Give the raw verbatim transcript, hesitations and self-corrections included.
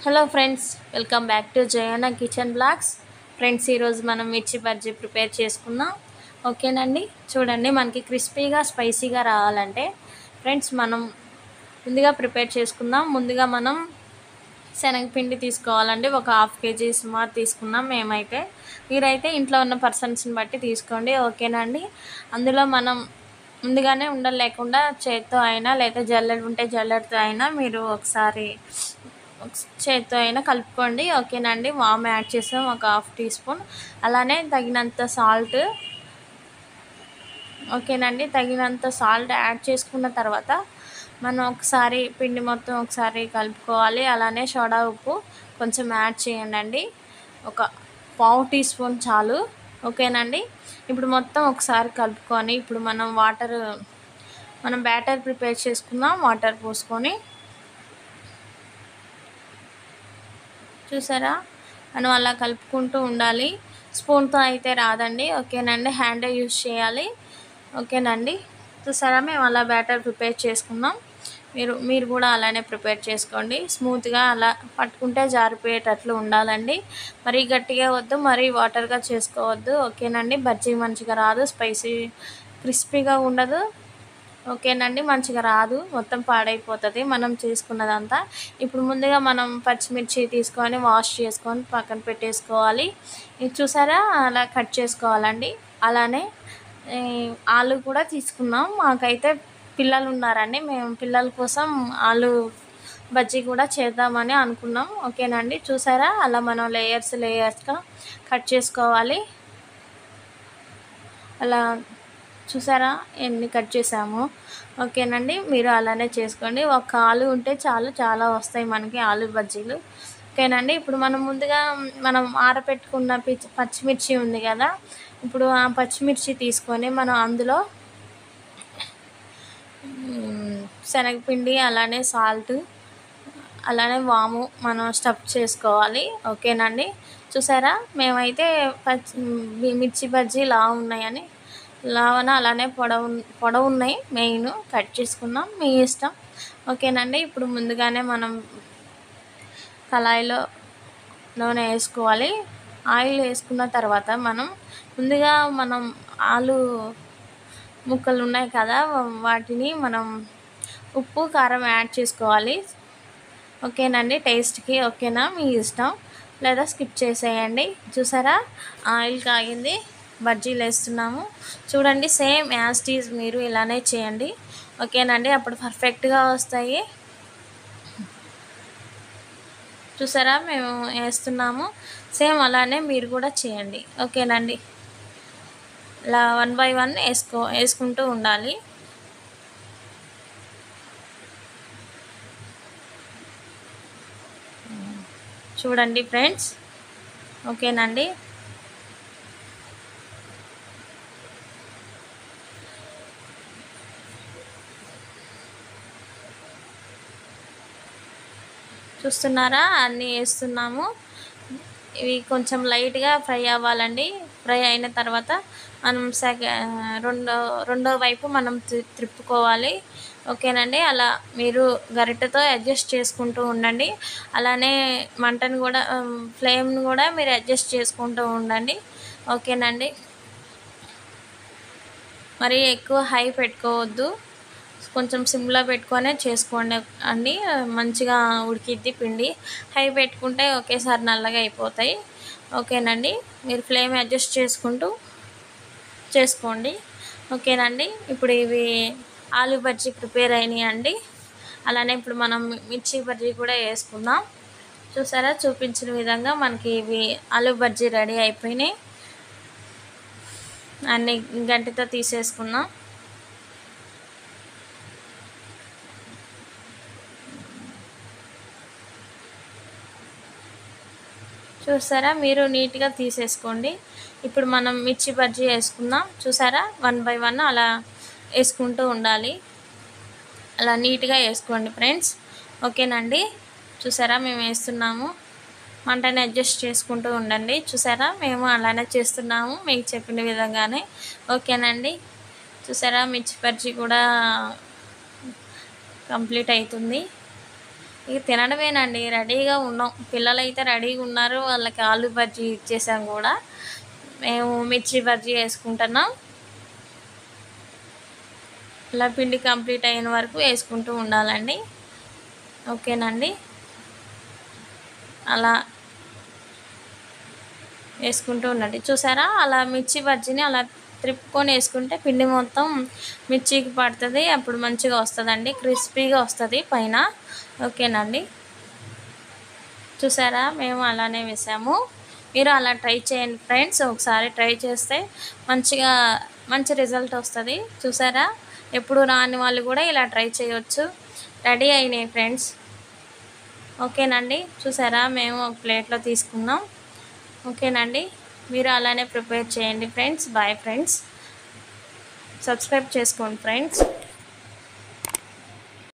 Hello friends, welcome back to Jayana kitchen blogs. Friends, ఈరోజు మనం మిర్చి బజ్జీ ప్రిపేర్ చేసుకుందాం. ఓకేనండి. చూడండి, మనకి క్రిస్పీగా స్పైసీగా రావాలంటే ఫ్రెండ్స్ మనం ముందుగా ప్రిపేర్ చేసుకుందాం. ముందుగా మనం శనగపిండి తీసుకోవాలండి. ఒక హాఫ్ కేజీ సుమారు తీసుకున్నాం మేమైతే. మీరైతే ఇంట్లో ఉన్న పర్సన్స్ని బట్టి తీసుకోండి. ఓకేనండి. అందులో మనం ముందుగానే ఉండలు లేకుండా చేత్తో అయినా లేదా జల్లెడ ఉంటే జల్లెడతో అయినా మీరు ఒకసారి చేత్తో అయినా కలుపుకోండి. ఓకేనండి. వామ్ యాడ్ చేసాం ఒక హాఫ్ టీ స్పూన్. అలానే తగినంత సాల్ట్. ఓకేనండి. తగినంత సాల్ట్ యాడ్ చేసుకున్న తర్వాత మనం ఒకసారి పిండి మొత్తం ఒకసారి కలుపుకోవాలి. అలానే సోడా ఉప్పు కొంచెం యాడ్ చేయండి. ఒక పావు టీ స్పూన్ చాలు. ఓకేనండి. ఇప్పుడు మొత్తం ఒకసారి కలుపుకొని ఇప్పుడు మనం వాటర్ మనం బ్యాటర్ ప్రిపేర్ చేసుకుందాం. వాటర్ పోసుకొని చూసారా, మనం అలా కలుపుకుంటూ ఉండాలి. స్పూన్తో అయితే రాదండి. ఓకేనండి. హ్యాండే యూజ్ చేయాలి. ఓకేనండి. చూసారా, మేము అలా బ్యాటర్ ప్రిపేర్ చేసుకుందాం. మీరు మీరు కూడా అలానే ప్రిపేర్ చేసుకోండి. స్మూత్గా అలా పట్టుకుంటే జారిపోయేటట్లు ఉండాలండి. మరీ గట్టిగా వద్దు, మరీ వాటర్గా చేసుకోవద్దు. ఓకేనండి. బజ్జీ మంచిగా రాదు, స్పైసీ క్రిస్పీగా ఉండదు. ఓకేనండి. మంచిగా రాదు, మొత్తం పాడైపోతుంది మనం చేసుకున్నదంతా. ఇప్పుడు ముందుగా మనం పచ్చిమిర్చి తీసుకొని వాష్ చేసుకొని పక్కన పెట్టేసుకోవాలి. ఇది చూసారా, అలా కట్ చేసుకోవాలండి. అలానే ఆలు కూడా తీసుకున్నాం. మాకైతే పిల్లలు ఉన్నారండి. మేము పిల్లల కోసం ఆలు బజ్జీ కూడా చేద్దామని అనుకున్నాం. ఓకేనండి. చూసారా, అలా మనం లేయర్స్ లేయర్స్గా కట్ చేసుకోవాలి. అలా చూసారా ఎన్ని కట్ చేసాము. ఓకేనండి. మీరు అలానే చేసుకోండి. ఒక ఆలు ఉంటే చాలు, చాలా వస్తాయి మనకి ఆలు బజ్జీలు. ఓకేనండి. ఇప్పుడు మనం ముందుగా మనం ఆరబెట్టుకున్న పచ్చిమిర్చి ఉంది కదా, ఇప్పుడు ఆ పచ్చిమిర్చి తీసుకొని మనం అందులో శనగపిండి అలానే సాల్ట్ అలానే వాము మనం స్టఫ్ చేసుకోవాలి. ఓకేనండి. చూసారా, మేమైతే పచ్చి మిర్చి బజ్జీ లావు ఉన్నాయని లావన అలానే పొడవు పొడవు ఉన్నాయి. మెయిన్ కట్ చేసుకున్నాం, మీ ఇష్టం. ఓకేనండి. ఇప్పుడు ముందుగానే మనం కళాయిలో నూనె వేసుకోవాలి. ఆయిల్ వేసుకున్న తర్వాత మనం ముందుగా మనం ఆలు ముక్కలు ఉన్నాయి కదా, వాటిని మనం ఉప్పు కారం యాడ్ చేసుకోవాలి. ఓకేనండి. టేస్ట్కి. ఓకేనా, మీ ఇష్టం, లేదా స్కిప్ చేసేయండి. చూసారా, ఆయిల్ కాగింది, బజ్జీలు వేస్తున్నాము. చూడండి, సేమ్ యాజ్ టీజ్ మీరు ఇలానే చేయండి. ఓకేనండి. అప్పుడు పర్ఫెక్ట్గా వస్తాయి. చూసారా, మేము వేస్తున్నాము. సేమ్ అలానే మీరు కూడా చేయండి. ఓకేనండి. ఇలా వన్ బై వన్ వేసుకో వేసుకుంటూ ఉండాలి. చూడండి ఫ్రెండ్స్. ఓకేనండి. చూస్తున్నారా, అన్నీ వేస్తున్నాము. ఇవి కొంచెం లైట్గా ఫ్రై అవ్వాలండి. ఫ్రై అయిన తర్వాత మనం సెక రెండో రెండో వైపు మనం త్రిప్పుకోవాలి. ఓకేనండి. అలా మీరు గరిటెతో అడ్జస్ట్ చేసుకుంటూ ఉండండి. అలానే మంటను కూడా ఫ్లేమ్ని కూడా మీరు అడ్జస్ట్ చేసుకుంటూ ఉండండి. ఓకేనండి. మరి ఎక్కువ హై పెట్టుకోవద్దు, కొంచెం సిమ్లో పెట్టుకొనే చేసుకోండి అండి. మంచిగా ఉడికిద్ది పిండి. హై పెట్టుకుంటే ఒకేసారి నల్లగా అయిపోతాయి. ఓకేనండి. మీరు ఫ్లేమ్ అడ్జస్ట్ చేసుకుంటూ చేసుకోండి. ఓకేనండి. ఇప్పుడు ఇవి ఆలు బజ్జీ ప్రిపేర్ అయినాయి అండి. అలానే ఇప్పుడు మనం మిర్చి బజ్జీ కూడా వేసుకుందాం. చూసారా, చూపించిన విధంగా మనకి ఇవి ఆలు బజ్జీ రెడీ అయిపోయినాయి. అన్ని గంటతో తీసేసుకుందాం. చూసారా, మీరు నీట్గా తీసేసుకోండి. ఇప్పుడు మనం మిర్చి బజ్జీ వేసుకుందాం. చూసారా, వన్ బై వన్ అలా వేసుకుంటూ ఉండాలి. అలా నీట్గా వేసుకోండి ఫ్రెండ్స్. ఓకేనండి. చూసారా, మేము వేస్తున్నాము. మంటని అడ్జస్ట్ చేసుకుంటూ ఉండండి. చూసారా, మేము అలానే చేస్తున్నాము మీకు చెప్పిన విధంగానే. ఓకేనండి. చూసారా, మిర్చి బజ్జీ కూడా కంప్లీట్ అవుతుంది. ఇక తినడమేనండి. రెడీగా ఉన్నాం. పిల్లలైతే రెడీగా ఉన్నారు. వాళ్ళకి ఆలు బజ్జీ ఇచ్చేసాం కూడా. మేము మిర్చి బజ్జీ వేసుకుంటున్నాం. ఇలా పిండి కంప్లీట్ అయిన వరకు వేసుకుంటూ ఉండాలండి. ఓకేనండి. అలా వేసుకుంటూ ఉండండి. చూసారా, అలా మిర్చి బజ్జీని అలా త్రిప్పుకొని వేసుకుంటే పిండి మొత్తం మిర్చికి పడుతుంది. అప్పుడు మంచిగా వస్తుందండి, క్రిస్పీగా వస్తుంది పైన. ఓకేనండి. చూసారా, మేము అలానే వేసాము. మీరు అలా ట్రై చేయండి ఫ్రెండ్స్. ఒకసారి ట్రై చేస్తే మంచిగా మంచి రిజల్ట్ వస్తుంది. చూసారా, ఎప్పుడు రాని వాళ్ళు కూడా ఇలా ట్రై చేయవచ్చు. రెడీ అయినాయి ఫ్రెండ్స్. ఓకేనండి. చూసారా, మేము ఒక ప్లేట్లో తీసుకున్నాం. ఓకేనండి. మీరు అలానే ప్రిపేర్ చేయండి ఫ్రెండ్స్. Bye friends. సబ్స్క్రైబ్ చేసుకోండి ఫ్రెండ్స్.